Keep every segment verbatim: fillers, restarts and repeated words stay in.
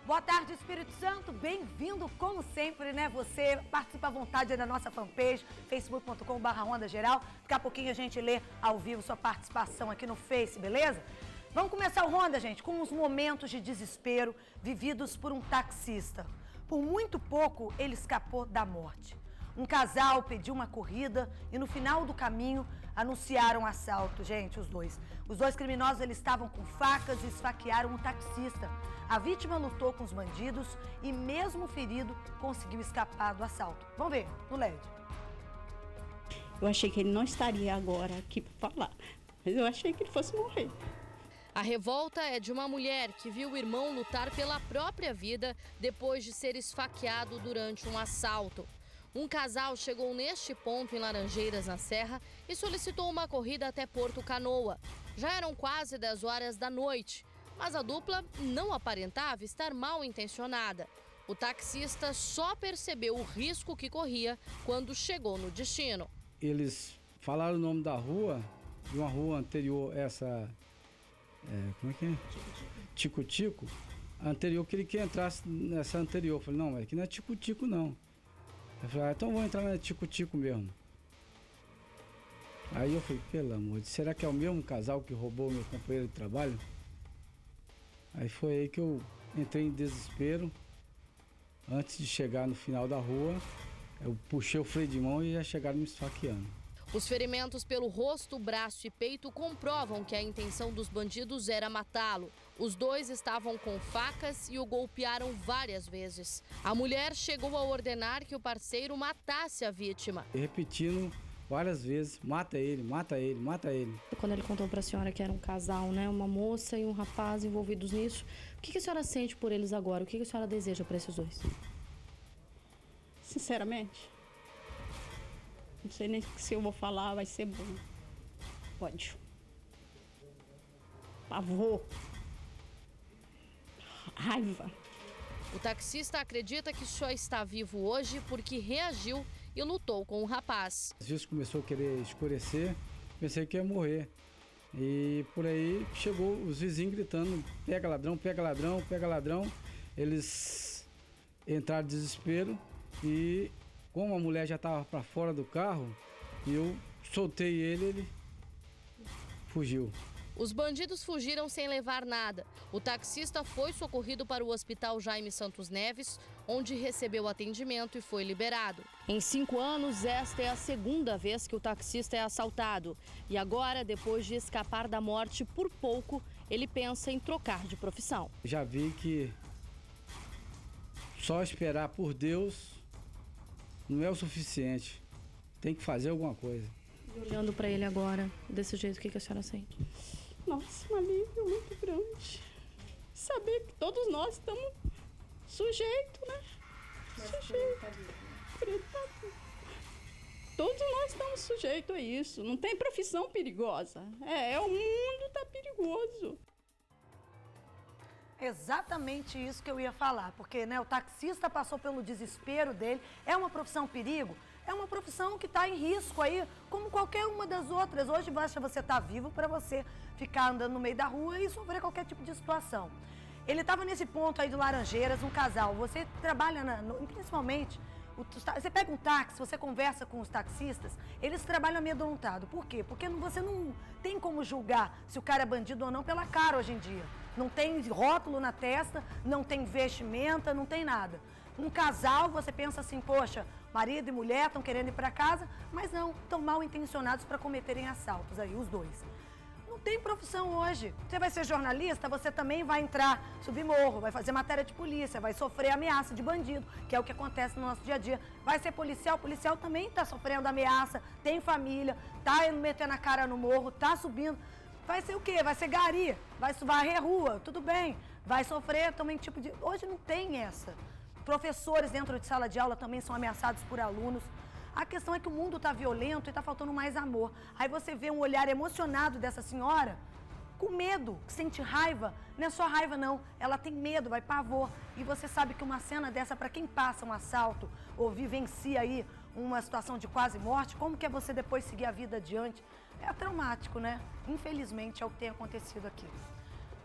Boa tarde, Espírito Santo. Bem-vindo, como sempre, né? Você participa à vontade da nossa fanpage, facebook ponto com barra Ronda Geral. Daqui a pouquinho a gente lê ao vivo sua participação aqui no Face, beleza? Vamos começar o Ronda, gente, com os momentos de desespero vividos por um taxista. Por muito pouco, ele escapou da morte. Um casal pediu uma corrida e no final do caminho anunciaram um assalto, gente, os dois. Os dois criminosos, eles estavam com facas e esfaquearam um taxista. A vítima lutou com os bandidos e mesmo ferido conseguiu escapar do assalto. Vamos ver, no L E D. Eu achei que ele não estaria agora aqui para falar, mas eu achei que ele fosse morrer. A revolta é de uma mulher que viu o irmão lutar pela própria vida depois de ser esfaqueado durante um assalto. Um casal chegou neste ponto em Laranjeiras, na Serra, e solicitou uma corrida até Porto Canoa. Já eram quase dez horas da noite, mas a dupla não aparentava estar mal intencionada. O taxista só percebeu o risco que corria quando chegou no destino. Eles falaram o nome da rua, de uma rua anterior, essa... É, como é que é? Tico-Tico. A anterior, queria que entrasse nessa anterior. Eu falei, não, aqui não é Tico-Tico, não. Eu falei, ah, então vou entrar na Tico-Tico mesmo. Aí eu falei, pelo amor de Deus, será que é o mesmo casal que roubou meu companheiro de trabalho? Aí foi aí que eu entrei em desespero. Antes de chegar no final da rua, eu puxei o freio de mão e já chegaram me esfaqueando. Os ferimentos pelo rosto, braço e peito comprovam que a intenção dos bandidos era matá-lo. Os dois estavam com facas e o golpearam várias vezes. A mulher chegou a ordenar que o parceiro matasse a vítima. Repetindo várias vezes, mata ele, mata ele, mata ele. Quando ele contou para a senhora que era um casal, né, uma moça e um rapaz envolvidos nisso, o que a senhora sente por eles agora? O que a senhora deseja para esses dois? Sinceramente, não sei nem se eu vou falar, vai ser bom. Ódio. Pavor. Raiva. O taxista acredita que só está vivo hoje porque reagiu e lutou com o rapaz. Às vezes começou a querer escurecer, pensei que ia morrer. E por aí chegou os vizinhos gritando, pega ladrão, pega ladrão, pega ladrão. Eles entraram em desespero e... como a mulher já estava para fora do carro, eu soltei ele, ele fugiu. Os bandidos fugiram sem levar nada. O taxista foi socorrido para o Hospital Jaime Santos Neves, onde recebeu atendimento e foi liberado. Em cinco anos, esta é a segunda vez que o taxista é assaltado. E agora, depois de escapar da morte por pouco, ele pensa em trocar de profissão. Já vi que só esperar por Deus não é o suficiente, tem que fazer alguma coisa. E olhando para ele agora, desse jeito, o que a senhora sente? Nossa, um alívio muito grande. Saber que todos nós estamos sujeitos, né? Sujeitos. Todos nós estamos sujeitos a isso. Não tem profissão perigosa. É, é o mundo tá perigoso. Exatamente isso que eu ia falar, porque né, o taxista passou pelo desespero dele, é uma profissão perigo, é uma profissão que está em risco aí, como qualquer uma das outras. Hoje basta você estar vivo para você ficar andando no meio da rua e sofrer qualquer tipo de situação. Ele estava nesse ponto aí de Laranjeiras, um casal, você trabalha na, no, principalmente... Você pega um táxi, você conversa com os taxistas, eles trabalham amedrontado. Por quê? Porque você não tem como julgar se o cara é bandido ou não pela cara hoje em dia. Não tem rótulo na testa, não tem vestimenta, não tem nada. Um casal, você pensa assim, poxa, marido e mulher estão querendo ir para casa, mas não, estão mal intencionados para cometerem assaltos aí, os dois. Não tem profissão hoje. Você vai ser jornalista, você também vai entrar, subir morro, vai fazer matéria de polícia, vai sofrer ameaça de bandido, que é o que acontece no nosso dia a dia. Vai ser policial, policial também está sofrendo ameaça, tem família, tá metendo a cara no morro, tá subindo. Vai ser o quê? Vai ser gari, vai varrer rua, tudo bem. Vai sofrer também tipo de... Hoje não tem essa. Professores dentro de sala de aula também são ameaçados por alunos. A questão é que o mundo está violento e está faltando mais amor. Aí você vê um olhar emocionado dessa senhora com medo, que sente raiva. Não é só raiva, não. Ela tem medo, vai pavor. E você sabe que uma cena dessa, para quem passa um assalto ou vivencia aí uma situação de quase morte, como que é você depois seguir a vida adiante? É traumático, né? Infelizmente é o que tem acontecido aqui.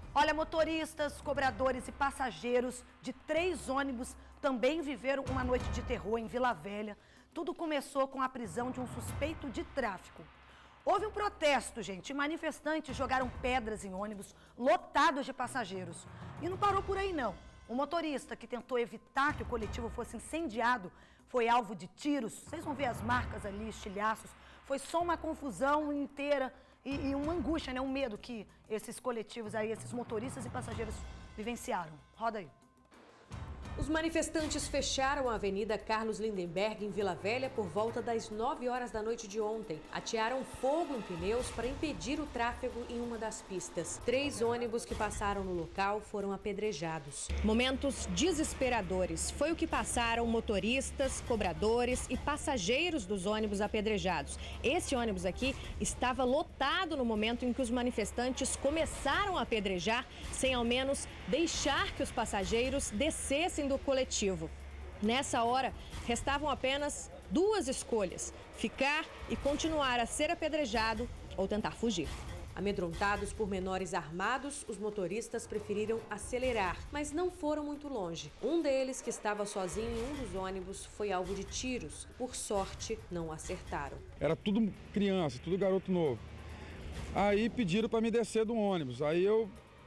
Olha, motoristas, cobradores e passageiros de três ônibus também viveram uma noite de terror em Vila Velha. Tudo começou com a prisão de um suspeito de tráfico. Houve um protesto, gente, e manifestantes jogaram pedras em ônibus lotados de passageiros. E não parou por aí, não. O motorista que tentou evitar que o coletivo fosse incendiado foi alvo de tiros. Vocês vão ver as marcas ali, estilhaços. Foi só uma confusão inteira e, e uma angústia, né? Um medo que esses coletivos aí, esses motoristas e passageiros vivenciaram. Roda aí. Os manifestantes fecharam a Avenida Carlos Lindenberg, em Vila Velha, por volta das nove horas da noite de ontem. Atearam fogo em pneus para impedir o tráfego em uma das pistas. Três ônibus que passaram no local foram apedrejados. Momentos desesperadores. Foi o que passaram motoristas, cobradores e passageiros dos ônibus apedrejados. Esse ônibus aqui estava lotado no momento em que os manifestantes começaram a apedrejar, sem ao menos deixar que os passageiros descessem do coletivo. Nessa hora, restavam apenas duas escolhas: ficar e continuar a ser apedrejado ou tentar fugir. Amedrontados por menores armados, os motoristas preferiram acelerar, mas não foram muito longe. Um deles, que estava sozinho em um dos ônibus, foi alvo de tiros. Por sorte, não acertaram. Era tudo criança, tudo garoto novo. Aí pediram para me descer do ônibus. Aí eu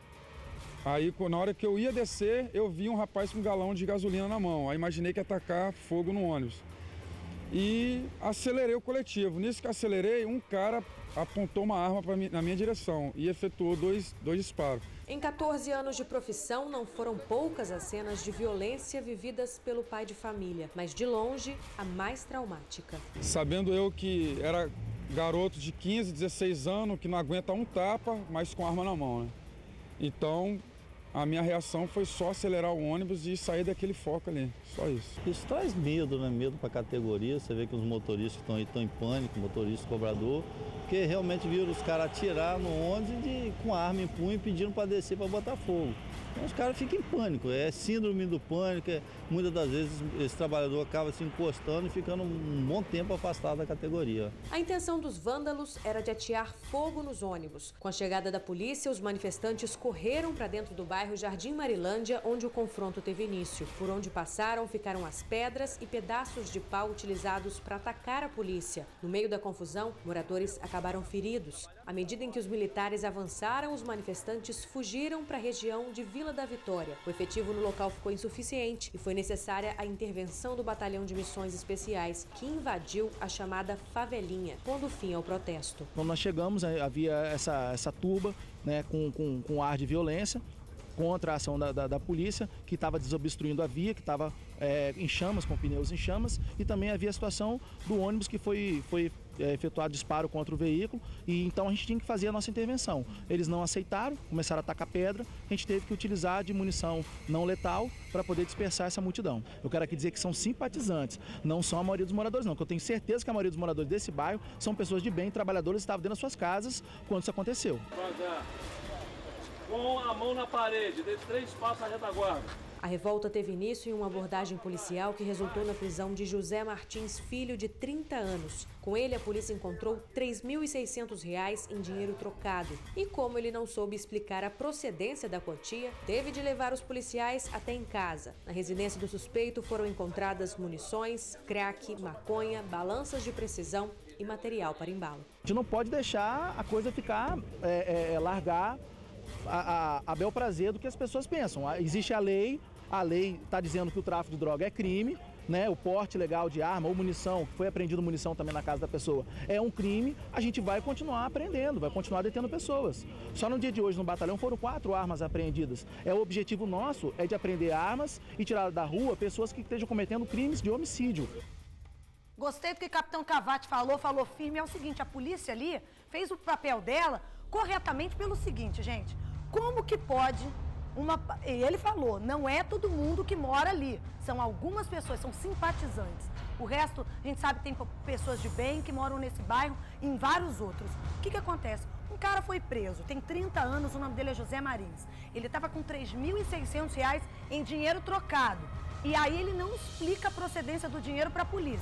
Aí, na hora que eu ia descer, eu vi um rapaz com um galão de gasolina na mão. Aí imaginei que ia atacar fogo no ônibus. E acelerei o coletivo. Nisso que acelerei, um cara apontou uma arma pra mim, na minha direção e efetuou dois, dois disparos. Em quatorze anos de profissão, não foram poucas as cenas de violência vividas pelo pai de família, mas de longe, a mais traumática. Sabendo eu que era garoto de quinze, dezesseis anos, que não aguenta um tapa, mas com arma na mão, né? Então, a minha reação foi só acelerar o ônibus e sair daquele foco ali, só isso. Isso traz medo, né? Medo para a categoria. Você vê que os motoristas estão aí, estão em pânico, motorista, cobrador, porque realmente viram os caras atirar no ônibus de, com a arma em punho, pedindo para descer para botar fogo. Então os caras ficam em pânico, é síndrome do pânico. É, muitas das vezes esse trabalhador acaba se encostando e ficando um bom tempo afastado da categoria. A intenção dos vândalos era de atear fogo nos ônibus. Com a chegada da polícia, os manifestantes correram para dentro do bairro Jardim Marilândia, onde o confronto teve início. Por onde passaram ficaram as pedras e pedaços de pau utilizados para atacar a polícia. No meio da confusão, moradores acabaram feridos. À medida em que os militares avançaram, os manifestantes fugiram para a região de Vila da Vitória. O efetivo no local ficou insuficiente e foi necessária a intervenção do Batalhão de Missões Especiais, que invadiu a chamada favelinha, pondo fim ao protesto. Quando nós chegamos, havia essa, essa turba, né, com, com, com ar de violência contra a ação da, da, da polícia, que estava desobstruindo a via, que estava é, em chamas, com pneus em chamas, e também havia a situação do ônibus que foi... foi É, efetuado disparo contra o veículo, e então a gente tinha que fazer a nossa intervenção. Eles não aceitaram, começaram a atacar pedra, a gente teve que utilizar de munição não letal para poder dispersar essa multidão. Eu quero aqui dizer que são simpatizantes, não são a maioria dos moradores não, que eu tenho certeza que a maioria dos moradores desse bairro são pessoas de bem, trabalhadores, que estavam dentro das suas casas quando isso aconteceu. Com a mão na parede, dê três passos à retaguarda. A revolta teve início em uma abordagem policial que resultou na prisão de José Martins Filho, de trinta anos. Com ele, a polícia encontrou três mil e seiscentos reais em dinheiro trocado. E como ele não soube explicar a procedência da quantia, teve de levar os policiais até em casa. Na residência do suspeito foram encontradas munições, crack, maconha, balanças de precisão e material para embalo. A gente não pode deixar a coisa ficar, é, é, largar a, a, a bel prazer do que as pessoas pensam. Existe a lei. A lei está dizendo que o tráfico de droga é crime, né? O porte legal de arma ou munição, que foi apreendido munição também na casa da pessoa, é um crime. A gente vai continuar apreendendo, vai continuar detendo pessoas. Só no dia de hoje no batalhão foram quatro armas apreendidas. É, o objetivo nosso é de apreender armas e tirar da rua pessoas que estejam cometendo crimes de homicídio. Gostei do que o capitão Cavati falou, falou firme. É o seguinte, a polícia ali fez o papel dela corretamente pelo seguinte, gente. Como que pode... Uma, ele falou, não é todo mundo que mora ali, são algumas pessoas, são simpatizantes. O resto, a gente sabe que tem pessoas de bem que moram nesse bairro e em vários outros. O que que acontece? Um cara foi preso, tem trinta anos, o nome dele é José Marins. Ele estava com três mil e seiscentos reais em dinheiro trocado. E aí ele não explica a procedência do dinheiro para a polícia. O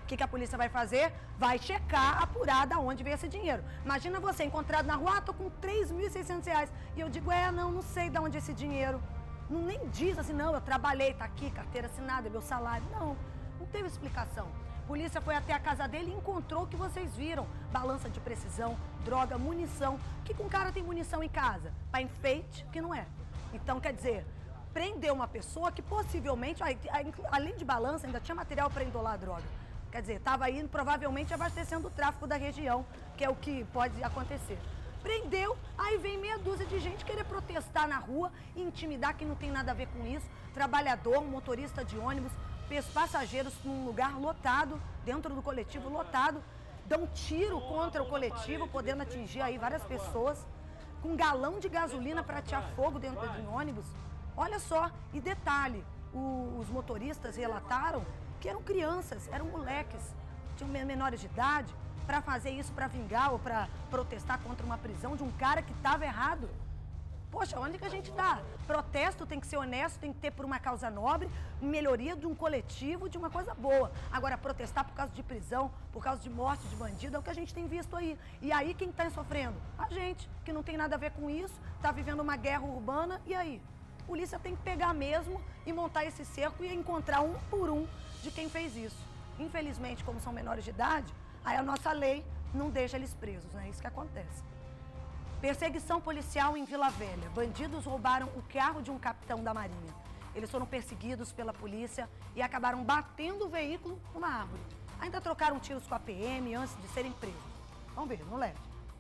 que, que a polícia vai fazer? Vai checar, apurar de onde veio esse dinheiro. Imagina você encontrado na rua, ah, tô com três mil e seiscentos reais. E eu digo, é, não, não sei de onde é esse dinheiro. Não nem diz assim, não, eu trabalhei, tá aqui, carteira assinada, é meu salário. Não, não teve explicação. A polícia foi até a casa dele e encontrou o que vocês viram. Balança de precisão, droga, munição. Que com cara tem munição em casa? Para enfeite, que não é. Então, quer dizer, prendeu uma pessoa que possivelmente, além de balança, ainda tinha material para endolar a droga. Quer dizer, estava aí provavelmente abastecendo o tráfico da região, que é o que pode acontecer. Prendeu, aí vem meia dúzia de gente querer protestar na rua e intimidar quem não tem nada a ver com isso. Trabalhador, motorista de ônibus, passageiros num lugar lotado, dentro do coletivo lotado, dão tiro contra o coletivo, podendo atingir aí várias pessoas, com um galão de gasolina para atear fogo dentro do ônibus. Olha só, e detalhe, o, os motoristas relataram que eram crianças, eram moleques, tinham menores de idade, para fazer isso, para vingar ou para protestar contra uma prisão de um cara que estava errado. Poxa, onde que a gente dá? Protesto tem que ser honesto, tem que ter por uma causa nobre, melhoria de um coletivo, de uma coisa boa. Agora, protestar por causa de prisão, por causa de morte de bandido, é o que a gente tem visto aí. E aí, quem está sofrendo? A gente, que não tem nada a ver com isso, está vivendo uma guerra urbana, e aí? A polícia tem que pegar mesmo e montar esse cerco e encontrar um por um de quem fez isso. Infelizmente, como são menores de idade, aí a nossa lei não deixa eles presos, né? É isso que acontece. Perseguição policial em Vila Velha. Bandidos roubaram o carro de um capitão da Marinha. Eles foram perseguidos pela polícia e acabaram batendo o veículo numa árvore. Ainda trocaram tiros com a P M antes de serem presos. Vamos ver, não leve.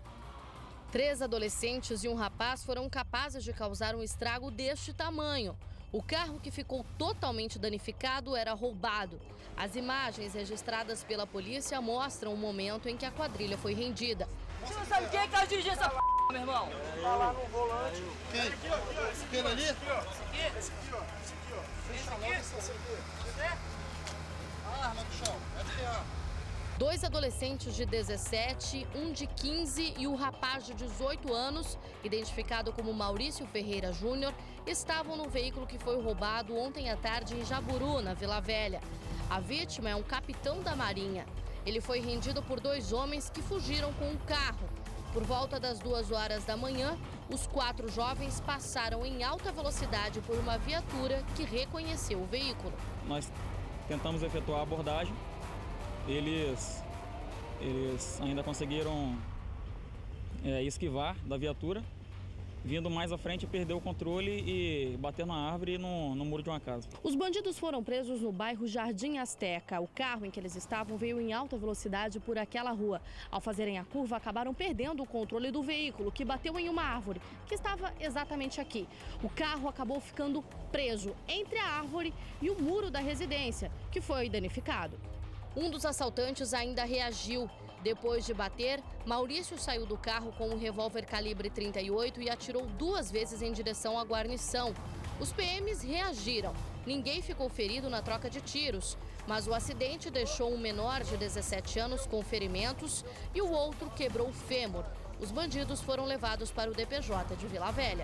Três adolescentes e um rapaz foram capazes de causar um estrago deste tamanho. O carro que ficou totalmente danificado era roubado. As imagens registradas pela polícia mostram o momento em que a quadrilha foi rendida. Você não sabe quem é que tá dirigindo essa p, meu irmão? Tá lá no volante. Quem? Aquele ali? Esse aqui? Esse aqui, ó. Esse aqui, ó. Fecha logo esse aqui. Você? A arma do chão. Essa é a arma. Dois adolescentes de dezessete, um de quinze e o rapaz de dezoito anos, identificado como Maurício Ferreira Júnior, estavam no veículo que foi roubado ontem à tarde em Jaburu, na Vila Velha. A vítima é um capitão da Marinha. Ele foi rendido por dois homens que fugiram com um carro. Por volta das duas horas da manhã, os quatro jovens passaram em alta velocidade por uma viatura que reconheceu o veículo. Nós tentamos efetuar a abordagem. Eles, eles ainda conseguiram é, esquivar da viatura. Vindo mais à frente, perdeu o controle e bateu na árvore e no, no muro de uma casa. Os bandidos foram presos no bairro Jardim Azteca. O carro em que eles estavam veio em alta velocidade por aquela rua. Ao fazerem a curva, acabaram perdendo o controle do veículo, que bateu em uma árvore, que estava exatamente aqui. O carro acabou ficando preso entre a árvore e o muro da residência, que foi danificado. Um dos assaltantes ainda reagiu. Depois de bater, Maurício saiu do carro com um revólver calibre trinta e oito e atirou duas vezes em direção à guarnição. Os P Ms reagiram. Ninguém ficou ferido na troca de tiros, mas o acidente deixou um menor de dezessete anos com ferimentos e o outro quebrou o fêmur. Os bandidos foram levados para o D P J de Vila Velha.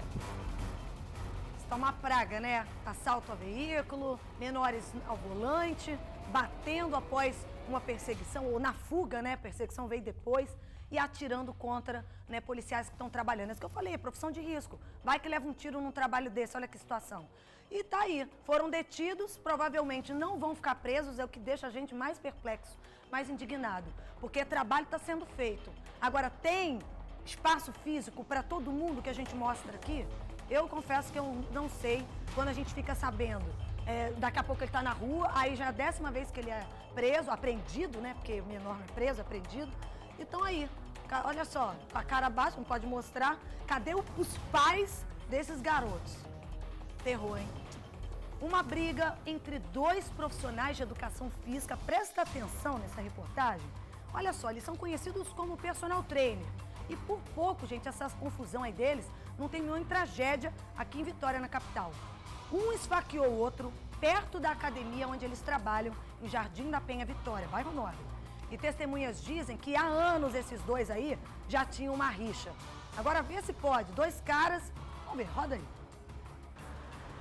Está uma praga, né? Assalto a veículo, menores ao volante, batendo após uma perseguição, ou na fuga, né? A perseguição veio depois, e atirando contra, né, policiais que estão trabalhando. É isso que eu falei, é profissão de risco. Vai que leva um tiro num trabalho desse, olha que situação. E tá aí, foram detidos, provavelmente não vão ficar presos, é o que deixa a gente mais perplexo, mais indignado, porque trabalho está sendo feito. Agora, tem espaço físico para todo mundo que a gente mostra aqui? Eu confesso que eu não sei quando a gente fica sabendo. É, daqui a pouco ele está na rua, aí já é a décima vez que ele é preso, apreendido, né? Porque o menor não é preso, é apreendido. E estão aí, olha só, com a cara baixa, não pode mostrar. Cadê os pais desses garotos? Terror, hein? Uma briga entre dois profissionais de educação física. Presta atenção nessa reportagem. Olha só, eles são conhecidos como personal trainer. E por pouco, gente, essa confusão aí deles não terminou em tragédia aqui em Vitória, na capital. Um esfaqueou o outro perto da academia onde eles trabalham, em Jardim da Penha, Vitória, bairro Nobre. E testemunhas dizem que há anos esses dois aí já tinham uma rixa. Agora vê se pode, dois caras... Vamos ver, roda aí.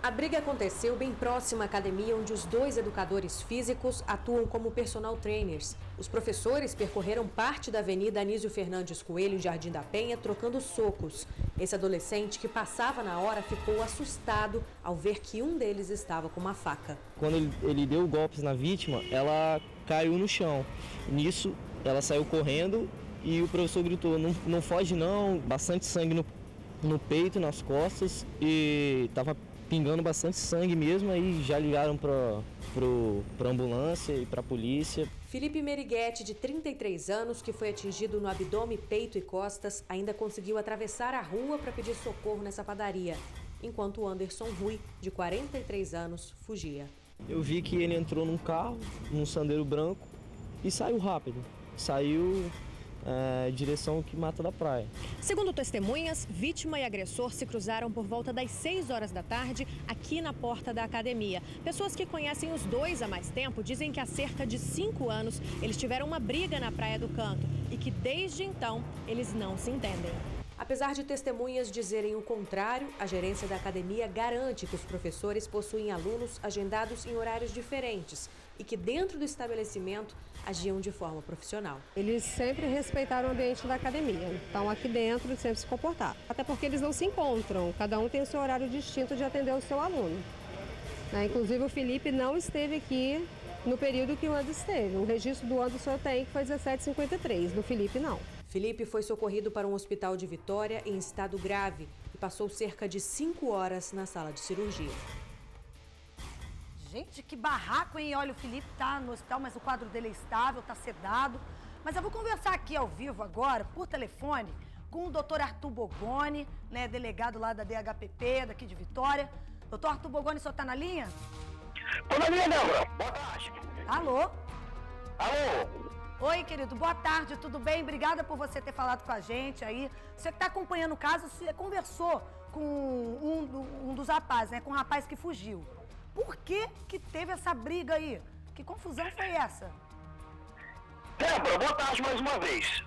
A briga aconteceu bem próxima à academia onde os dois educadores físicos atuam como personal trainers. Os professores percorreram parte da Avenida Anísio Fernandes Coelho, em Jardim da Penha, trocando socos. Esse adolescente que passava na hora ficou assustado ao ver que um deles estava com uma faca. Quando ele, ele deu golpes na vítima, ela caiu no chão. Nisso, ela saiu correndo e o professor gritou, não, não foge não, bastante sangue no, no peito, nas costas e estava pingando bastante sangue mesmo, aí já ligaram para a ambulância e para a polícia. Felipe Meriguete, de trinta e três anos, que foi atingido no abdômen, peito e costas, ainda conseguiu atravessar a rua para pedir socorro nessa padaria, enquanto Anderson Rui, de quarenta e três anos, fugia. Eu vi que ele entrou num carro, num Sandero branco, e saiu rápido. Saiu É, direção que mata da praia. Segundo testemunhas, vítima e agressor se cruzaram por volta das seis horas da tarde aqui na porta da academia. Pessoas que conhecem os dois há mais tempo dizem que há cerca de cinco anos eles tiveram uma briga na Praia do Canto e que desde então eles não se entendem. Apesar de testemunhas dizerem o contrário, a gerência da academia garante que os professores possuem alunos agendados em horários diferentes e que dentro do estabelecimento agiam de forma profissional. Eles sempre respeitaram o ambiente da academia, então aqui dentro eles sempre se comportaram. Até porque eles não se encontram, cada um tem o seu horário distinto de atender o seu aluno. Né? Inclusive o Felipe não esteve aqui no período que o Anderson esteve. O registro do Anderson eu tenho que foi dezessete e cinquenta e três, do Felipe não. Felipe foi socorrido para um hospital de Vitória em estado grave e passou cerca de cinco horas na sala de cirurgia. Gente, que barraco, hein? Olha, o Felipe tá no hospital, mas o quadro dele é estável, tá sedado. Mas eu vou conversar aqui ao vivo agora, por telefone, com o doutor Arthur Bogoni, né, delegado lá da D H P P, daqui de Vitória. Doutor Arthur Bogoni, o senhor tá na linha? Tô na linha, Débora. Boa tarde. Alô? Alô? Oi, querido, boa tarde, tudo bem? Obrigada por você ter falado com a gente aí. Você que está acompanhando o caso, você conversou com um, um dos rapazes, né? Com um rapaz que fugiu. Por que que teve essa briga aí? Que confusão foi essa? Débora, boa tarde mais uma vez.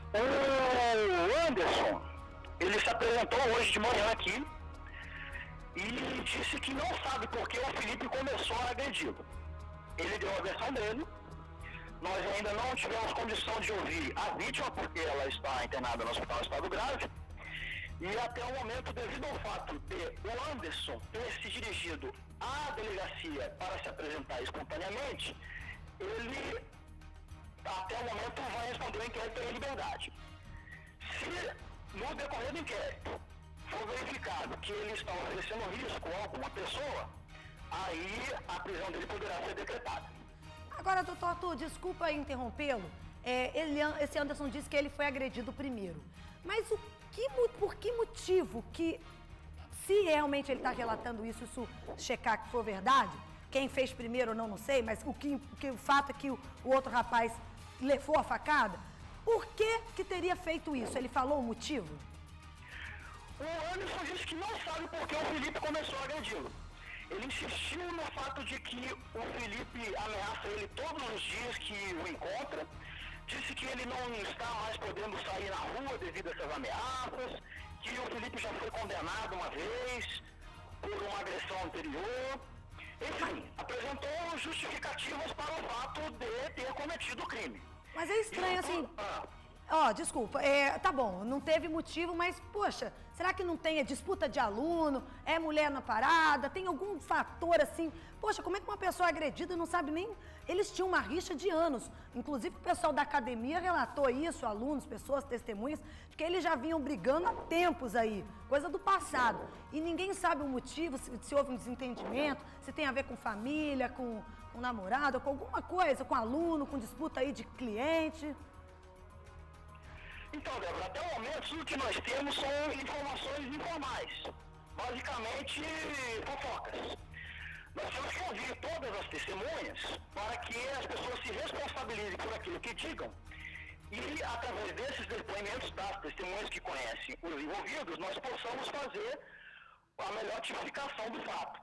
O Anderson, ele se apresentou hoje de manhã aqui e disse que não sabe por que o Felipe começou a agredi-lo. Ele deu a versão dele. Nós ainda não tivemos condição de ouvir a vítima, porque ela está internada no hospital estado grave. E até o momento, devido ao fato de o Anderson ter se dirigido à delegacia para se apresentar espontaneamente, ele, até o momento, vai responder o inquérito em liberdade. Se, no decorrer do inquérito, for verificado que ele está oferecendo risco a alguma pessoa, aí a prisão dele poderá ser decretada. Agora, doutor Arthur, desculpa interrompê-lo. É, ele, esse Anderson disse que ele foi agredido primeiro. Mas o que, por que motivo que, se realmente ele está relatando isso, isso checar que for verdade, quem fez primeiro ou não, não sei, mas o, que, que, o fato é que o, o outro rapaz levou a facada, por que que teria feito isso? Ele falou o motivo? O Anderson disse que não sabe por que o Felipe começou a agredi-lo. Ele insistiu no fato de que o Felipe ameaça ele todos os dias que o encontra, disse que ele não está mais podendo sair na rua devido a essas ameaças, que o Felipe já foi condenado uma vez por uma agressão anterior. Enfim, apresentou justificativas para o fato de ter cometido o crime. Mas é estranho, assim... Ó, oh, desculpa, é, tá bom, não teve motivo, mas, poxa, será que não tem é disputa de aluno, é mulher na parada, tem algum fator assim? Poxa, como é que uma pessoa agredida não sabe nem... Eles tinham uma rixa de anos, inclusive o pessoal da academia relatou isso, alunos, pessoas, testemunhas, de que eles já vinham brigando há tempos aí, coisa do passado. E ninguém sabe o motivo, se, se houve um desentendimento, se tem a ver com família, com, com namorado, com alguma coisa, com aluno, com disputa aí de cliente... Então, Débora, até o momento, tudo que nós temos são informações informais, basicamente fofocas. Nós temos que ouvir todas as testemunhas para que as pessoas se responsabilizem por aquilo que digam e, através desses depoimentos das testemunhas que conhecem os envolvidos, nós possamos fazer a melhor tipificação do fato.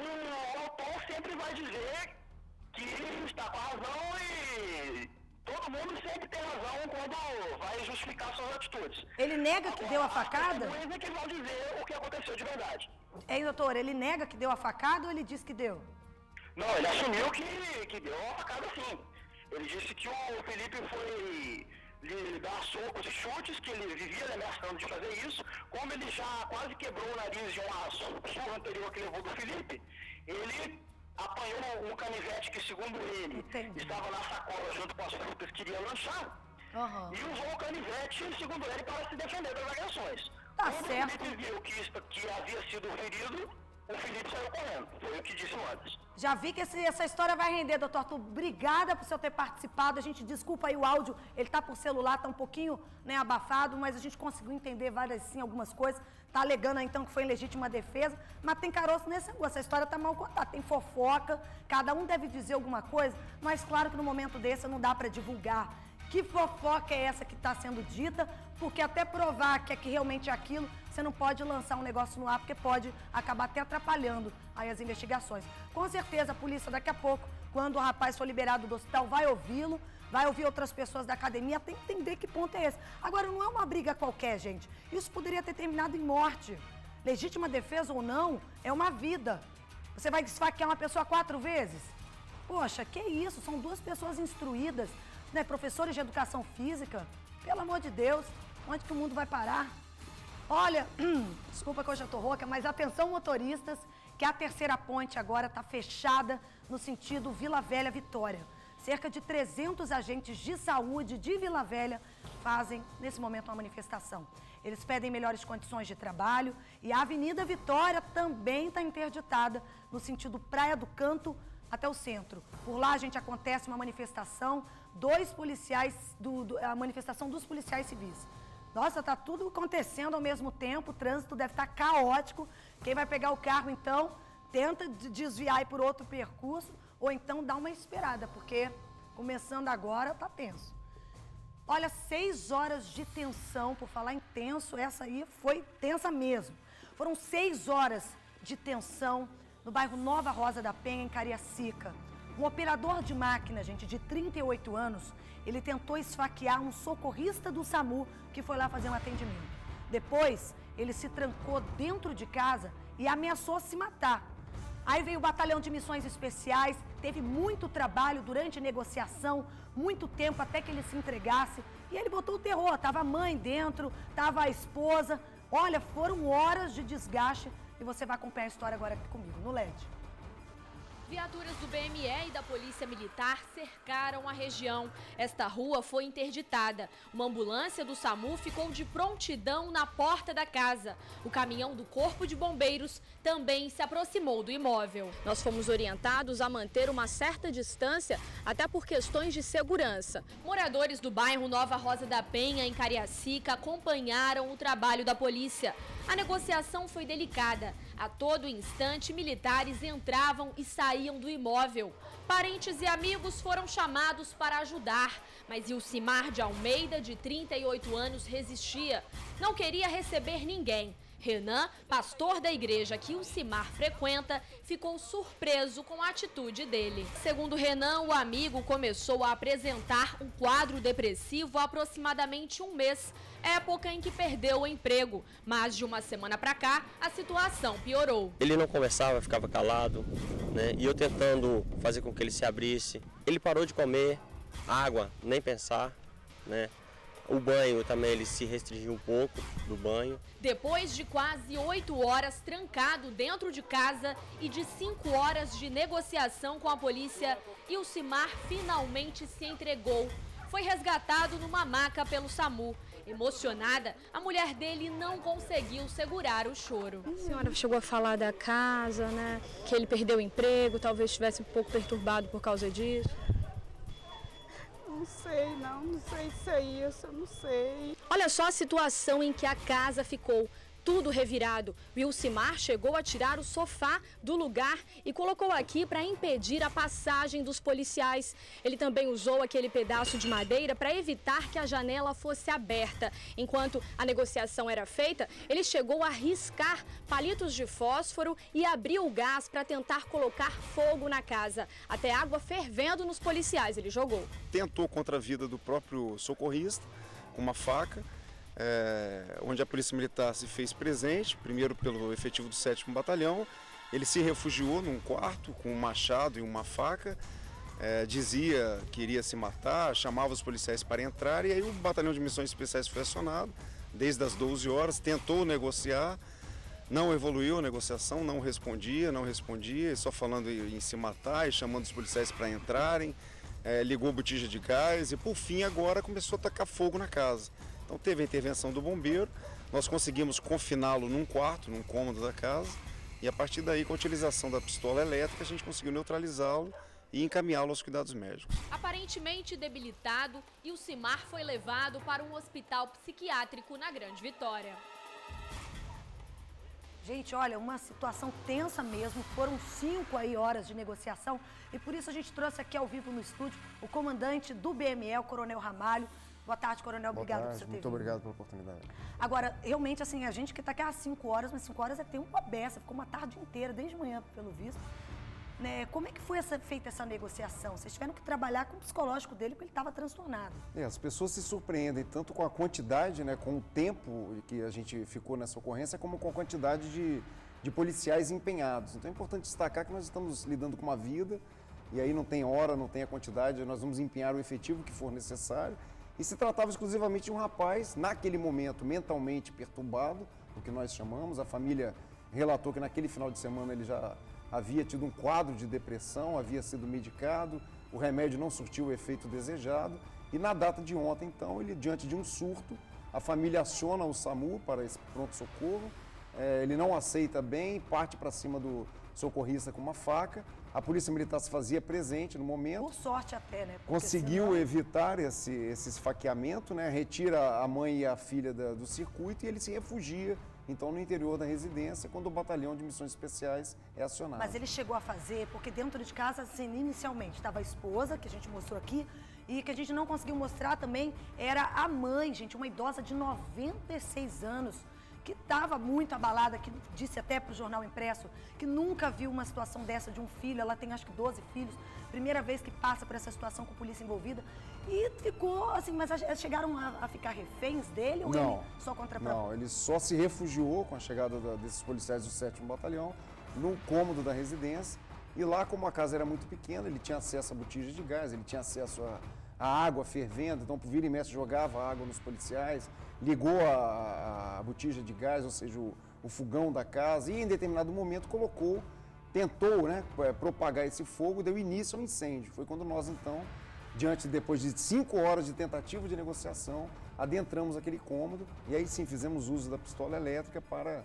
O autor sempre vai dizer que está com a razão e todo mundo sempre tem razão quando vai justificar suas atitudes. Ele nega que deu a facada? As é que vão dizer o que aconteceu de verdade. Hein, doutor, ele nega que deu a facada ou ele diz que deu? Não, ele assumiu que, que deu a facada sim. Ele disse que o Felipe foi lhe dar socos e chutes, que ele vivia ameaçando de fazer isso. Como ele já quase quebrou o nariz de uma surra anterior que levou do Felipe, ele apanhou um canivete que, segundo ele, Entendi. estava na sacola junto com as frutas que queria lanchar. Uhum. E usou o canivete, segundo ele, para se defender das agressões. Tá Quando certo. o Felipe viu que, que havia sido ferido, o Felipe saiu correndo. Foi o que disse antes. Já vi que esse, essa história vai render, doutor Arthur. Obrigada por o senhor ter participado. A gente desculpa aí o áudio, ele tá por celular, tá um pouquinho, né, abafado, mas a gente conseguiu entender várias, sim, algumas coisas. Tá alegando aí, então, que foi em legítima defesa, mas tem caroço nesse negócio. Essa história tá mal contada, tem fofoca, cada um deve dizer alguma coisa, mas claro que no momento desse não dá para divulgar. Que fofoca é essa que está sendo dita? Porque até provar que é que realmente é aquilo, você não pode lançar um negócio no ar, porque pode acabar até atrapalhando aí as investigações. Com certeza a polícia daqui a pouco, quando o rapaz for liberado do hospital, vai ouvi-lo, vai ouvir outras pessoas da academia, tem que entender que ponto é esse. Agora, não é uma briga qualquer, gente. Isso poderia ter terminado em morte. Legítima defesa ou não, é uma vida. Você vai esfaquear uma pessoa quatro vezes? Poxa, que isso? São duas pessoas instruídas, né, professores de educação física, pelo amor de Deus, onde que o mundo vai parar? Olha, hum, desculpa que hoje eu tô rouca, mas atenção motoristas, que a terceira ponte agora está fechada no sentido Vila Velha-Vitória. Cerca de trezentos agentes de saúde de Vila Velha fazem, nesse momento, uma manifestação. Eles pedem melhores condições de trabalho e a Avenida Vitória também está interditada no sentido Praia do Canto até o centro. Por lá, a gente, acontece uma manifestação, dois policiais, do, do, a manifestação dos policiais civis. Nossa, tá tudo acontecendo ao mesmo tempo, o trânsito deve estar caótico. Quem vai pegar o carro, então, tenta desviar aí por outro percurso, ou então dá uma esperada, porque começando agora, tá tenso. Olha, seis horas de tensão, por falar em tenso, essa aí foi tensa mesmo. Foram seis horas de tensão no bairro Nova Rosa da Penha, em Cariacica. Um operador de máquina, gente, de trinta e oito anos, ele tentou esfaquear um socorrista do SAMU que foi lá fazer um atendimento. Depois, ele se trancou dentro de casa e ameaçou se matar. Aí veio o batalhão de missões especiais, teve muito trabalho durante a negociação, muito tempo até que ele se entregasse. E ele botou o terror, tava a mãe dentro, tava a esposa. Olha, foram horas de desgaste e você vai acompanhar a história agora aqui comigo, no L E D. Viaturas do B M E e da Polícia Militar cercaram a região. Esta rua foi interditada. Uma ambulância do SAMU ficou de prontidão na porta da casa. O caminhão do Corpo de Bombeiros também se aproximou do imóvel. Nós fomos orientados a manter uma certa distância, até por questões de segurança. Moradores do bairro Nova Rosa da Penha, em Cariacica, acompanharam o trabalho da polícia. A negociação foi delicada. A todo instante, militares entravam e saíam do imóvel. Parentes e amigos foram chamados para ajudar, mas Ilcimar de Almeida, de trinta e oito anos, resistia. Não queria receber ninguém. Renan, pastor da igreja que Ilcimar frequenta, ficou surpreso com a atitude dele. Segundo Renan, o amigo começou a apresentar um quadro depressivo há aproximadamente um mês, época em que perdeu o emprego. Mas de uma semana para cá, a situação piorou. Ele não conversava, ficava calado, né? E eu tentando fazer com que ele se abrisse. Ele parou de comer, água, nem pensar, né? O banho também, ele se restringiu um pouco do banho. Depois de quase oito horas trancado dentro de casa e de cinco horas de negociação com a polícia, Ilcimar finalmente se entregou. Foi resgatado numa maca pelo SAMU. Emocionada, a mulher dele não conseguiu segurar o choro. A senhora chegou a falar da casa, né? Que ele perdeu o emprego, talvez estivesse um pouco perturbado por causa disso. Não sei, não, não sei se é isso, eu não sei. Olha só a situação em que a casa ficou. tudo revirado. Wilcimar chegou a tirar o sofá do lugar e colocou aqui para impedir a passagem dos policiais. Ele também usou aquele pedaço de madeira para evitar que a janela fosse aberta. Enquanto a negociação era feita, ele chegou a riscar palitos de fósforo e abriu o gás para tentar colocar fogo na casa. Até água fervendo nos policiais ele jogou. Tentou contra a vida do próprio socorrista com uma faca, é, onde a Polícia Militar se fez presente, primeiro pelo efetivo do sétimo Batalhão. Ele se refugiou num quarto com um machado e uma faca, é, dizia que iria se matar, chamava os policiais para entrar, e aí o Batalhão de Missões Especiais foi acionado desde as doze horas, tentou negociar, não evoluiu a negociação, não respondia, não respondia, só falando em se matar e chamando os policiais para entrarem, é, ligou botija de gás e por fim agora começou a tacar fogo na casa. Então teve a intervenção do bombeiro, nós conseguimos confiná-lo num quarto, num cômodo da casa, e a partir daí, com a utilização da pistola elétrica, a gente conseguiu neutralizá-lo e encaminhá-lo aos cuidados médicos. Aparentemente debilitado, Wilcimar foi levado para um hospital psiquiátrico na Grande Vitória. Gente, olha, uma situação tensa mesmo, foram cinco aí horas de negociação e por isso a gente trouxe aqui ao vivo no estúdio o comandante do B M E, o Coronel Ramalho. Boa tarde, Coronel, Boa obrigado tarde, por você ter muito vindo. obrigado pela oportunidade. Agora, realmente, assim, a gente que está aqui às cinco horas, mas cinco horas é tempo à beça, ficou uma tarde inteira, desde manhã, pelo visto. Né? Como é que foi essa, feita essa negociação? Vocês tiveram que trabalhar com o psicológico dele, porque ele estava transtornado. É, as pessoas se surpreendem tanto com a quantidade, né, com o tempo que a gente ficou nessa ocorrência, como com a quantidade de, de policiais empenhados. Então é importante destacar que nós estamos lidando com uma vida, e aí não tem hora, não tem a quantidade, nós vamos empenhar o efetivo que for necessário. E se tratava exclusivamente de um rapaz, naquele momento, mentalmente perturbado, o que nós chamamos. A família relatou que naquele final de semana ele já havia tido um quadro de depressão, havia sido medicado, o remédio não surtiu o efeito desejado. E na data de ontem, então, ele, diante de um surto, a família aciona o SAMU para esse pronto-socorro. É, ele não aceita bem, parte para cima do socorrista com uma faca. A Polícia Militar se fazia presente no momento. Por sorte até, né? Porque conseguiu senão... evitar esse, esse esfaqueamento, né? Retira a mãe e a filha da, do circuito e ele se refugia, então, no interior da residência, quando o Batalhão de Missões Especiais é acionado. Mas ele chegou a fazer, porque dentro de casa, assim, inicialmente, estava a esposa, que a gente mostrou aqui, e que a gente não conseguiu mostrar também, era a mãe, gente, uma idosa de noventa e seis anos, que estava muito abalada, que disse até para o Jornal Impresso que nunca viu uma situação dessa de um filho, ela tem acho que doze filhos, primeira vez que passa por essa situação com a polícia envolvida, e ficou assim, mas chegaram a, a ficar reféns dele ou não, ele só contra a Não, ele só se refugiou com a chegada da, desses policiais do sétimo Batalhão, no cômodo da residência, e lá, como a casa era muito pequena, ele tinha acesso a botijas de gás, ele tinha acesso a, a água fervendo, então por vira e mexe jogava água nos policiais, ligou a, a botija de gás, ou seja, o, o fogão da casa, e em determinado momento colocou, tentou, né, propagar esse fogo, deu início ao incêndio. Foi quando nós, então, diante, depois de cinco horas de tentativa de negociação, adentramos aquele cômodo e aí sim fizemos uso da pistola elétrica para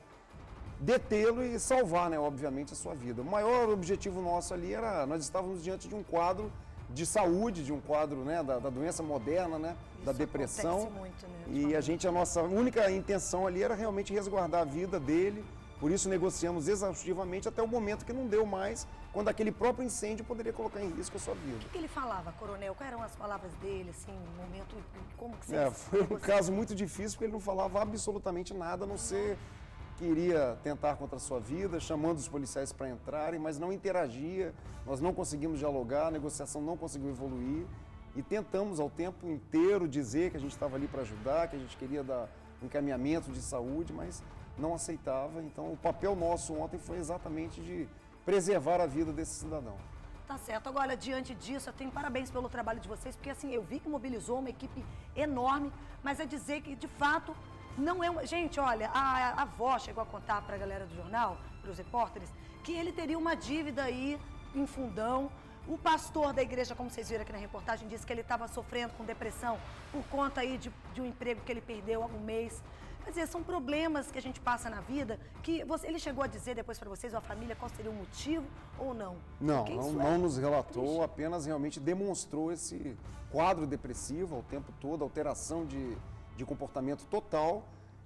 detê-lo e salvar, né, obviamente, a sua vida. O maior objetivo nosso ali era, nós estávamos diante de um quadro de saúde, de um quadro, né, da, da doença moderna, né, da depressão. Muito, né, e a gente, a nossa única intenção ali era realmente resguardar a vida dele, por isso negociamos exaustivamente até o momento que não deu mais, quando aquele próprio incêndio poderia colocar em risco a sua vida. O que, que ele falava, Coronel? Quais eram as palavras dele, assim, no momento, como que você... É, foi um caso muito difícil, porque ele não falava absolutamente nada, a não ser que iria tentar contra a sua vida, chamando os policiais para entrarem, mas não interagia, nós não conseguimos dialogar, a negociação não conseguiu evoluir e tentamos ao tempo inteiro dizer que a gente estava ali para ajudar, que a gente queria dar encaminhamento de saúde, mas não aceitava. Então o papel nosso ontem foi exatamente de preservar a vida desse cidadão. Tá certo. Agora, diante disso, eu tenho parabéns pelo trabalho de vocês, porque assim, eu vi que mobilizou uma equipe enorme, mas é dizer que, de fato, não é uma... Gente, olha, a, a avó chegou a contar para a galera do jornal, para os repórteres, que ele teria uma dívida aí em Fundão. O pastor da igreja, como vocês viram aqui na reportagem, disse que ele estava sofrendo com depressão por conta aí de, de um emprego que ele perdeu há um mês. Quer dizer, são problemas que a gente passa na vida que você, ele chegou a dizer depois para vocês, ou a família, qual seria o motivo ou não? Não, não, não é nos relatou, triste. Apenas realmente demonstrou esse quadro depressivo ao tempo todo, alteração de, de comportamento total.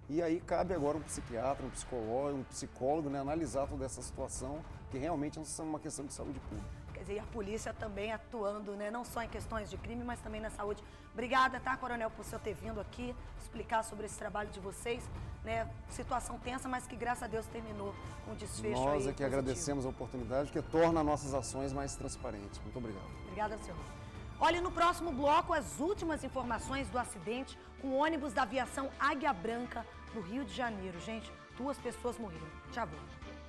E aí cabe agora um psiquiatra, um psicólogo, um psicólogo, né, analisar toda essa situação, que realmente é uma questão de saúde pública. Quer dizer, e a polícia também atuando, né, não só em questões de crime, mas também na saúde. Obrigada, tá, Coronel, por senhor ter vindo aqui explicar sobre esse trabalho de vocês, né? Situação tensa, mas que graças a Deus terminou com um desfecho. Nós aí é que agradecemos a oportunidade, que torna nossas ações mais transparentes. Muito obrigado. Obrigada, senhor. Olha, no próximo bloco, as últimas informações do acidente com o ônibus da aviação Águia Branca, no Rio de Janeiro. Gente, duas pessoas morreram. Já volto.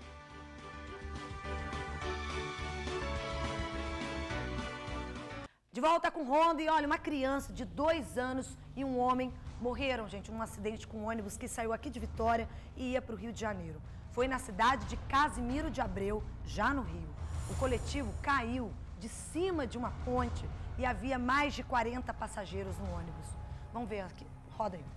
De volta com Ronda e olha, uma criança de dois anos e um homem morreram, gente, num acidente com um ônibus que saiu aqui de Vitória e ia para o Rio de Janeiro. Foi na cidade de Casimiro de Abreu, já no Rio. O coletivo caiu de cima de uma ponte e havia mais de quarenta passageiros no ônibus. Vamos ver aqui, roda aí.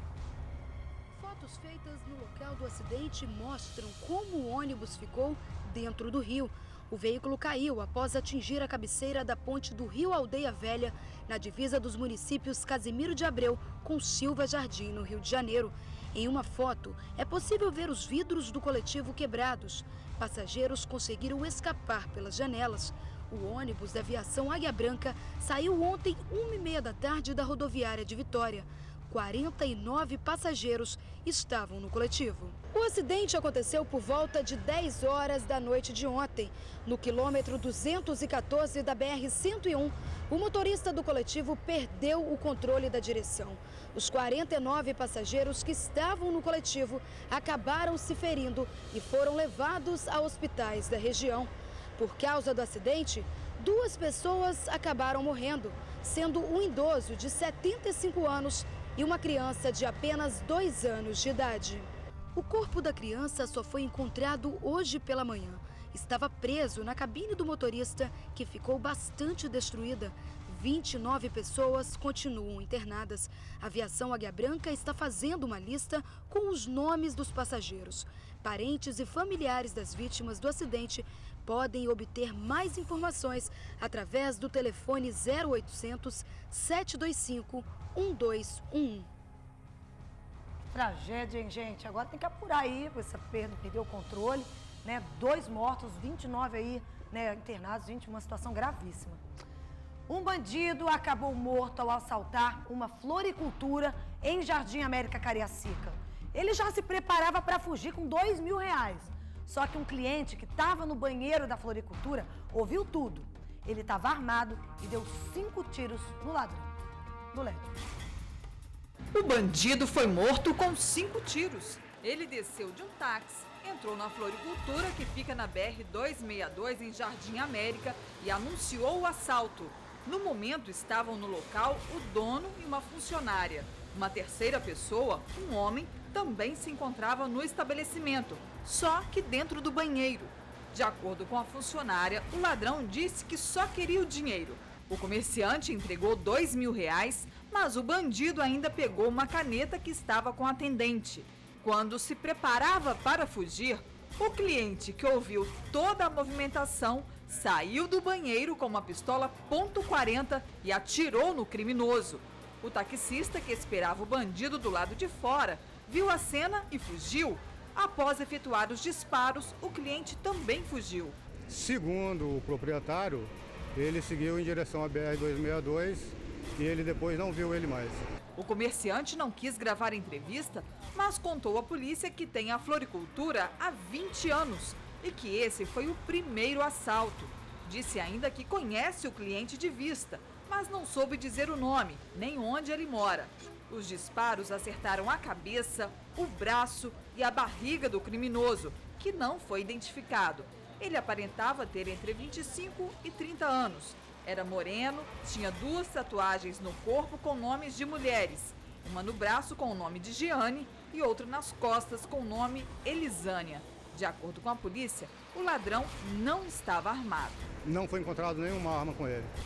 Fotos feitas no local do acidente mostram como o ônibus ficou dentro do rio. O veículo caiu após atingir a cabeceira da ponte do Rio Aldeia Velha, na divisa dos municípios Casimiro de Abreu com Silva Jardim, no Rio de Janeiro. Em uma foto, é possível ver os vidros do coletivo quebrados. Passageiros conseguiram escapar pelas janelas. O ônibus da aviação Águia Branca saiu ontem, uma e meia da tarde, da rodoviária de Vitória. quarenta e nove passageiros estavam no coletivo. O acidente aconteceu por volta de dez horas da noite de ontem. No quilômetro duzentos e quatorze da B R cento e um, o motorista do coletivo perdeu o controle da direção. Os quarenta e nove passageiros que estavam no coletivo acabaram se ferindo e foram levados a hospitais da região. Por causa do acidente, duas pessoas acabaram morrendo, sendo um idoso de setenta e cinco anos e uma criança de apenas dois anos de idade. O corpo da criança só foi encontrado hoje pela manhã. Estava preso na cabine do motorista, que ficou bastante destruída. vinte e nove pessoas continuam internadas. A aviação Águia Branca está fazendo uma lista com os nomes dos passageiros. Parentes e familiares das vítimas do acidente podem obter mais informações através do telefone zero oitocentos, sete dois cinco, um dois um um. Tragédia, hein, gente? Agora tem que apurar aí, essa perda, perdeu o controle, né? Dois mortos, vinte e nove aí, né, internados, gente, uma situação gravíssima. Um bandido acabou morto ao assaltar uma floricultura em Jardim América Cariacica. Ele já se preparava para fugir com dois mil reais. Só que um cliente que estava no banheiro da floricultura ouviu tudo. Ele estava armado e deu cinco tiros no ladrão. No L E D. O bandido foi morto com cinco tiros. Ele desceu de um táxi, entrou na floricultura que fica na B R duzentos e sessenta e dois em Jardim América e anunciou o assalto. No momento estavam no local o dono e uma funcionária. Uma terceira pessoa, um homem, também se encontrava no estabelecimento, só que dentro do banheiro. De acordo com a funcionária, o ladrão disse que só queria o dinheiro. O comerciante entregou dois mil reais, mas o bandido ainda pegou uma caneta que estava com a atendente. Quando se preparava para fugir, o cliente, que ouviu toda a movimentação, saiu do banheiro com uma pistola ponto quarenta e atirou no criminoso. O taxista, que esperava o bandido do lado de fora, viu a cena e fugiu. Após efetuar os disparos, o cliente também fugiu. Segundo o proprietário, ele seguiu em direção à B R duzentos e sessenta e dois e ele depois não viu ele mais. O comerciante não quis gravar a entrevista, mas contou à polícia que tem a floricultura há vinte anos e que esse foi o primeiro assalto. Disse ainda que conhece o cliente de vista, mas não soube dizer o nome, nem onde ele mora. Os disparos acertaram a cabeça, o braço e a barriga do criminoso, que não foi identificado. Ele aparentava ter entre vinte e cinco e trinta anos. Era moreno, tinha duas tatuagens no corpo com nomes de mulheres. Uma no braço com o nome de Giane e outra nas costas com o nome Elisânia. De acordo com a polícia, o ladrão não estava armado. Não foi encontrado nenhuma arma com ele.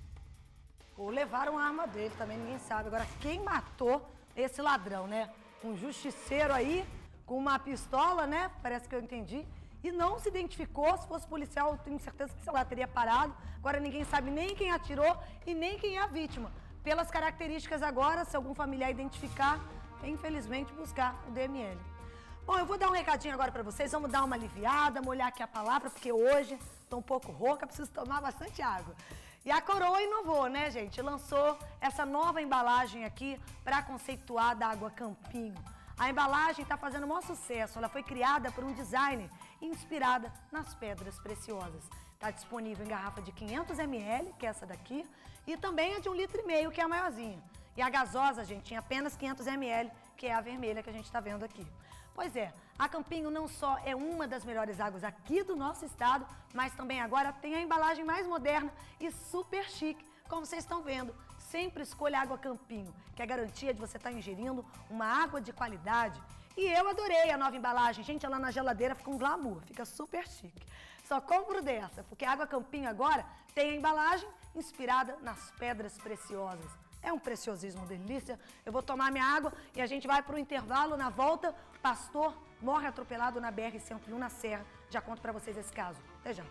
Ou levaram a arma dele, também ninguém sabe. Agora, quem matou esse ladrão, né? Um justiceiro aí, com uma pistola, né? Parece que eu entendi. E não se identificou. Se fosse policial, eu tenho certeza que, sei lá, teria parado. Agora ninguém sabe nem quem atirou e nem quem é a vítima. Pelas características agora, se algum familiar identificar, infelizmente, buscar o D M L. Bom, eu vou dar um recadinho agora para vocês, vamos dar uma aliviada, molhar aqui a palavra, porque hoje estou um pouco rouca, preciso tomar bastante água. E a Coroa inovou, né, gente? Lançou essa nova embalagem aqui para conceituar da água Campinho. A embalagem está fazendo o maior sucesso, ela foi criada por um designer inspirada nas pedras preciosas. Está disponível em garrafa de quinhentos mililitros, que é essa daqui, e também a de um litro e meio, que é a maiorzinha. E a gasosa, gente, em apenas quinhentos mililitros, que é a vermelha que a gente está vendo aqui. Pois é, a Campinho não só é uma das melhores águas aqui do nosso estado, mas também agora tem a embalagem mais moderna e super chique, como vocês estão vendo. Sempre escolha a água Campinho, que é a garantia de você estar ingerindo uma água de qualidade. E eu adorei a nova embalagem. Gente, ela na geladeira fica um glamour, fica super chique. Só compro dessa, porque a água Campinho agora tem a embalagem inspirada nas pedras preciosas. É um preciosismo, delícia. Eu vou tomar minha água e a gente vai para o intervalo. Na volta, pastor morre atropelado na B R cento e um na Serra. Já conto para vocês esse caso. Até já.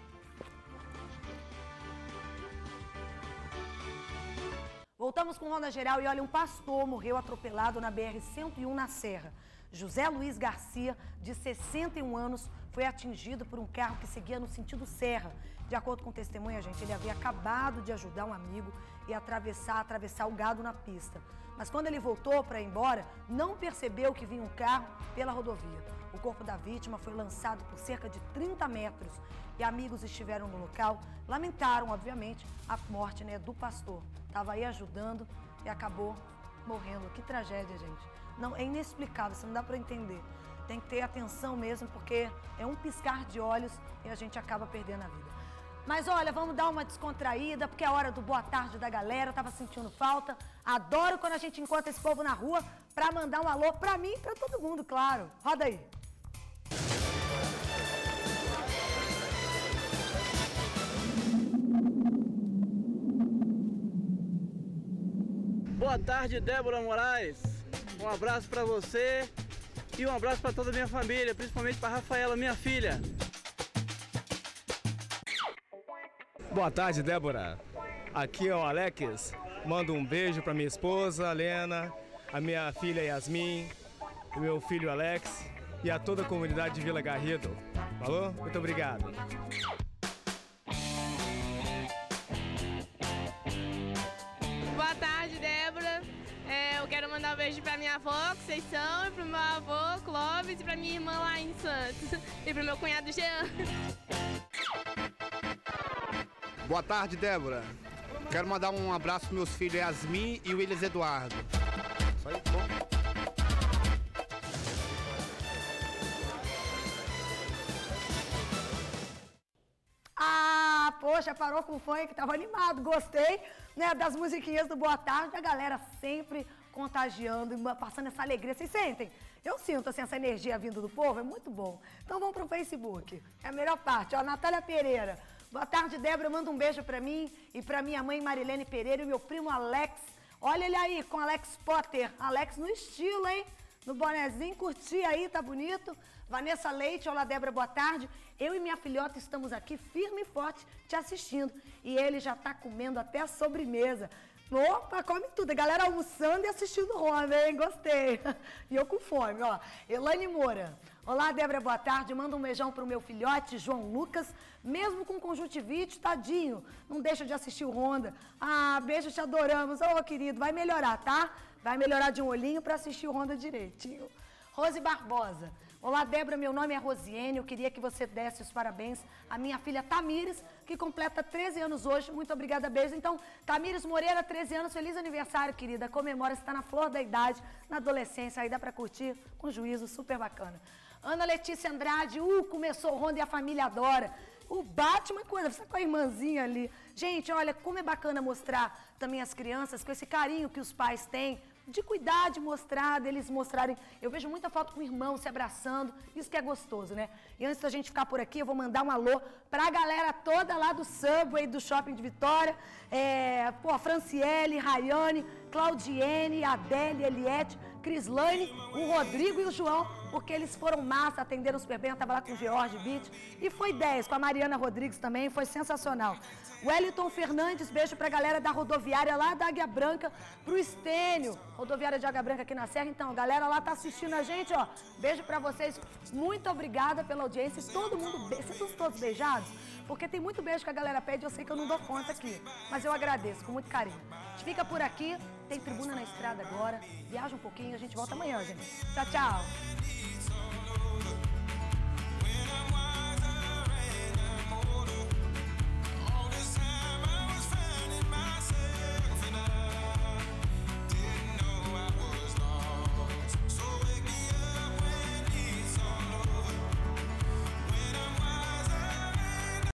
Voltamos com Ronda Geral e olha, um pastor morreu atropelado na B R cento e um na Serra. José Luiz Garcia, de sessenta e um anos, foi atingido por um carro que seguia no sentido Serra. De acordo com testemunha, gente, ele havia acabado de ajudar um amigo e atravessar, atravessar o gado na pista. Mas quando ele voltou para ir embora, não percebeu que vinha um carro pela rodovia. O corpo da vítima foi lançado por cerca de trinta metros e amigos estiveram no local, lamentaram, obviamente, a morte, né, do pastor. Estava aí ajudando e acabou morrendo. Que tragédia, gente. Não, é inexplicável, isso não dá para entender. Tem que ter atenção mesmo, porque é um piscar de olhos e a gente acaba perdendo a vida. Mas olha, vamos dar uma descontraída, porque é a hora do boa tarde da galera, tava sentindo falta. Adoro quando a gente encontra esse povo na rua para mandar um alô para mim e para todo mundo, claro. Roda aí. Boa tarde, Débora Moraes. Um abraço para você e um abraço para toda a minha família, principalmente para Rafaela, minha filha. Boa tarde, Débora. Aqui é o Alex. Mando um beijo para minha esposa, Lena, a minha filha Yasmin, o meu filho Alex e a toda a comunidade de Vila Garrido. Falou? Muito obrigado. Boa tarde, Débora. É, eu quero mandar um beijo pra minha avó, Conceição, e pro meu avô, Clóvis, e pra minha irmã lá em Santos. E pro meu cunhado, Jean. Boa tarde, Débora. Quero mandar um abraço para meus filhos Yasmin e Willis Eduardo. Só aí, bom. Ah, poxa, parou com o funk, tava animado, gostei, né, das musiquinhas do Boa Tarde, a galera sempre contagiando e passando essa alegria, vocês sentem? Eu sinto, assim, essa energia vindo do povo, é muito bom. Então vamos pro Facebook, é a melhor parte, ó, Natália Pereira. Boa tarde, Débora, manda um beijo pra mim e pra minha mãe Marilene Pereira e meu primo Alex. Olha ele aí, com Alex Potter, Alex no estilo, hein? No bonezinho, curti aí, tá bonito? Vanessa Leite, olá Débora, boa tarde. Eu e minha filhota estamos aqui firme e forte te assistindo. E ele já tá comendo até a sobremesa. Opa, come tudo. A galera almoçando e assistindo o Ronda, hein? Gostei. E eu com fome, ó. Elaine Moura. Olá, Débora, boa tarde. Manda um beijão pro meu filhote, João Lucas. Mesmo com conjuntivite, tadinho. Não deixa de assistir o Ronda. Ah, beijo, te adoramos. Ô, querido, vai melhorar, tá? Vai melhorar de um olhinho para assistir o Ronda direitinho. Rose Barbosa. Olá, Débora, meu nome é Rosiane, eu queria que você desse os parabéns à minha filha Tamires, que completa treze anos hoje. Muito obrigada, beijo. Então, Tamires Moreira, treze anos, feliz aniversário, querida. Comemora, você está na flor da idade, na adolescência, aí dá para curtir com juízo, super bacana. Ana Letícia Andrade, uh, começou o Ronda e a família adora. O Batman, coisa, você com a irmãzinha ali. Gente, olha, como é bacana mostrar também as crianças com esse carinho que os pais têm, de cuidar, de mostrar, deles mostrarem. Eu vejo muita foto com o irmão se abraçando, isso que é gostoso, né? E antes da gente ficar por aqui, eu vou mandar um alô pra galera toda lá do Subway, do Shopping de Vitória. É, pô, a Franciele, Rayane, Claudiene, Adélia, Eliette, Crislane, o Rodrigo e o João. porque eles foram massa, atenderam super bem. Eu estava lá com o George Beach e foi dez, com a Mariana Rodrigues também, foi sensacional. Wellington Fernandes, beijo pra galera da rodoviária lá da Águia Branca, pro Estênio, rodoviária de Águia Branca aqui na Serra. Então, a galera lá tá assistindo a gente, ó. Beijo pra vocês, muito obrigada pela audiência. Todo mundo, be... vocês todos beijados? Porque tem muito beijo que a galera pede, eu sei que eu não dou conta aqui. Mas eu agradeço, com muito carinho. A gente fica por aqui, tem Tribuna na Estrada agora. Viaja um pouquinho, a gente volta amanhã, gente. Tchau, tchau.